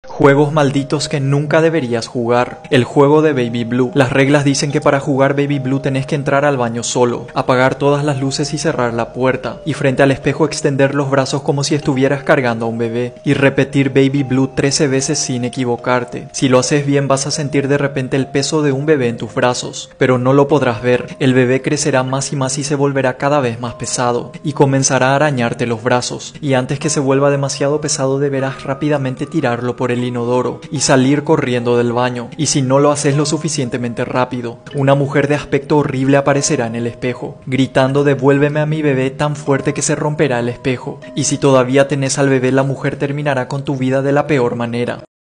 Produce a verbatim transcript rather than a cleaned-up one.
Juegos malditos que nunca deberías jugar. El juego de Baby Blue. Las reglas dicen que para jugar Baby Blue tenés que entrar al baño solo, apagar todas las luces y cerrar la puerta, y frente al espejo extender los brazos como si estuvieras cargando a un bebé, y repetir Baby Blue trece veces sin equivocarte. Si lo haces bien vas a sentir de repente el peso de un bebé en tus brazos, pero no lo podrás ver. El bebé crecerá más y más y se volverá cada vez más pesado, y comenzará a arañarte los brazos, y antes que se vuelva demasiado pesado deberás rápidamente tirarlo por el inodoro y salir corriendo del baño. Y si no lo haces lo suficientemente rápido, una mujer de aspecto horrible aparecerá en el espejo, gritando devuélveme a mi bebé tan fuerte que se romperá el espejo. Y si todavía tenés al bebé, la mujer terminará con tu vida de la peor manera.